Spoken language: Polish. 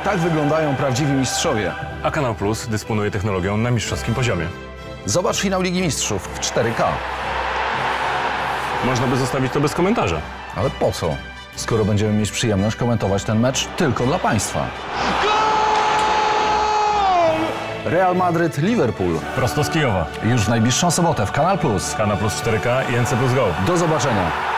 Tak wyglądają prawdziwi mistrzowie. A Kanal Plus dysponuje technologią na mistrzowskim poziomie. Zobacz finał Ligi Mistrzów w 4K. Można by zostawić to bez komentarza. Ale po co? Skoro będziemy mieć przyjemność komentować ten mecz tylko dla Państwa. Real Madryt, Liverpool. Prosto z Kijowa. Już w najbliższą sobotę w Kanal Plus. Kanal Plus 4K i NC Plus Go. Do zobaczenia.